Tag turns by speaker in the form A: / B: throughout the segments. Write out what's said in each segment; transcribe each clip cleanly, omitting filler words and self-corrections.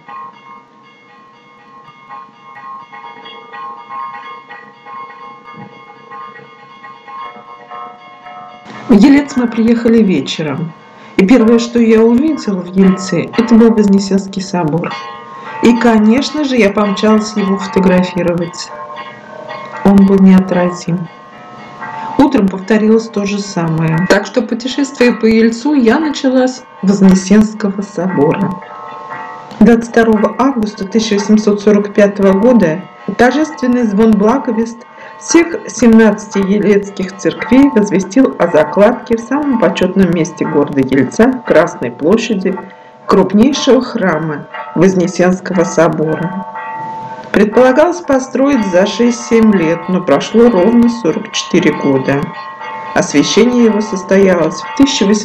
A: В Елец мы приехали вечером, и первое, что я увидела в Ельце, это был Вознесенский собор. И, конечно же, я помчалась его фотографировать. Он был неотразим. Утром повторилось то же самое. Так что путешествие по Ельцу я начала с Вознесенского собора. 22 августа 1845 года торжественный звон благовест всех 17 елецких церквей возвестил о закладке в самом почетном месте города Ельца, Красной площади, крупнейшего храма Вознесенского собора. Предполагалось построить за 6-7 лет, но прошло ровно 44 года. Освящение его состоялось в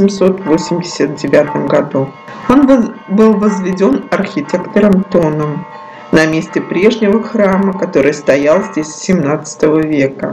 A: 1889 году. Он был возведен архитектором Тоном на месте прежнего храма, который стоял здесь с XVII века.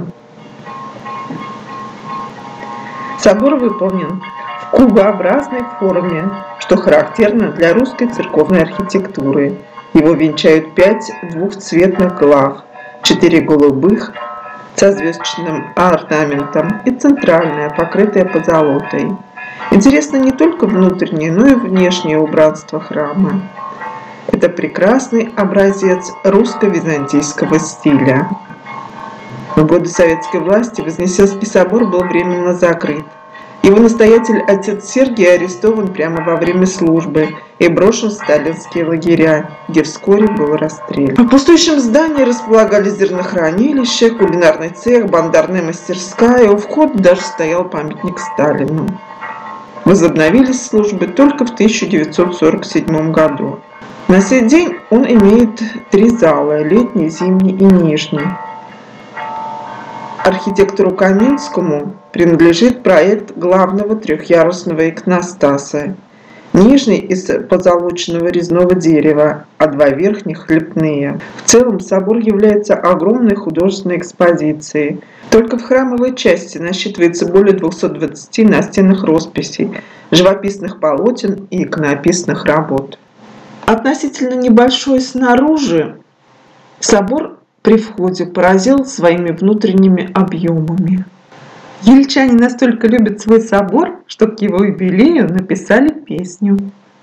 A: Собор выполнен в кубообразной форме, что характерно для русской церковной архитектуры. Его венчают 5 двухцветных глав, 4 голубых со звездочным орнаментом и центральная, покрытая позолотой. Интересно не только внутреннее, но и внешнее убранство храма. Это прекрасный образец русско-византийского стиля. В годы советской власти Вознесенский собор был временно закрыт. Его настоятель отец Сергий арестован прямо во время службы и брошен в сталинские лагеря, где вскоре был расстрелян. В пустующем здании располагались зернохранилище, кулинарный цех, бандарная мастерская, у входа даже стоял памятник Сталину. Возобновились службы только в 1947 году. На сей день он имеет 3 зала – летний, зимний и нижний. Архитектору Каминскому принадлежит проект главного трехъярусного иконостаса. Нижний из позолоченного резного дерева, а 2 верхних – лепные. В целом собор является огромной художественной экспозицией. Только в храмовой части насчитывается более 220 настенных росписей, живописных полотен и иконописных работ. Относительно небольшой снаружи, собор при входе поразил своими внутренними объемами. Ельчане настолько любят свой собор, что к его юбилею написали песню.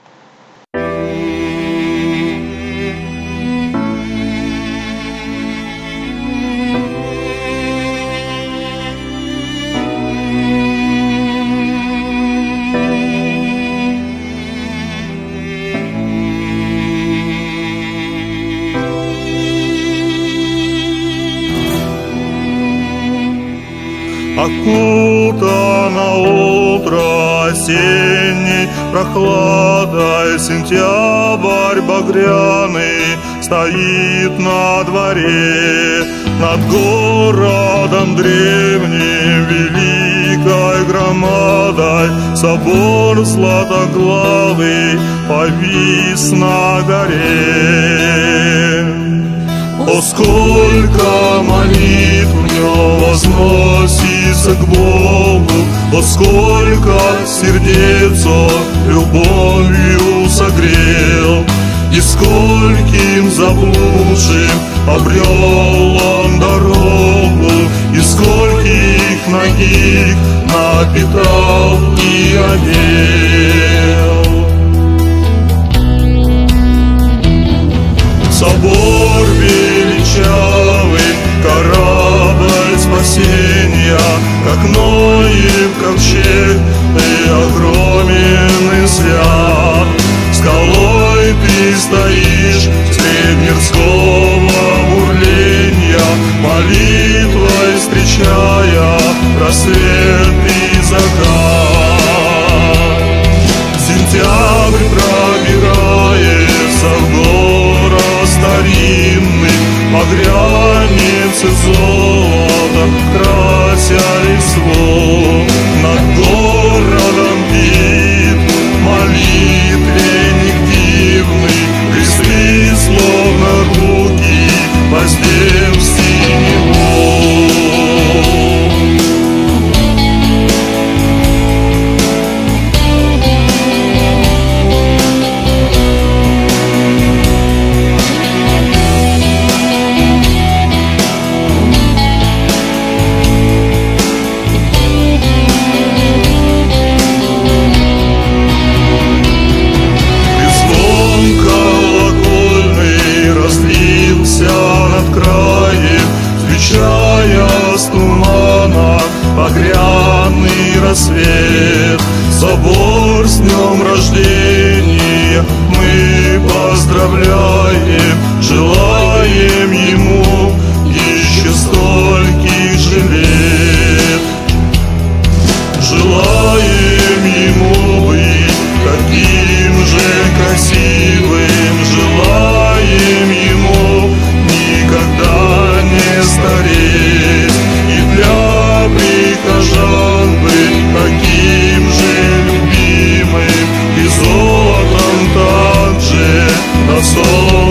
B: Окутано утро осенней прохладой, сентябрь багряный стоит на дворе, над городом древним великой громадой собор златоглавый повис на горе. О, сколько молитв в нем возносится к Богу, о, сколько сердец он любовью согрел, и скольким заблудшим обрел он дорогу, и скольких нагих напитал и одел. Собор величавый, корабль спасения, как Ноев ковчег, ты огромен и свят. Скалой ты стоишь средь мирского бурления, молитвой встречая рассвет и закат. Сентябрь пробирается в город старинный, багряницы золотом крася листву. Над городом бит молитвенник дивный, листы словно руки воздев синеву. рождения мы поздравляем, желаем ему еще стольких же лет. Желаем ему быть таким же красивым, желаем ему никогда не стареть, и для прихожан быть таким же любимым, и золотом также на солнце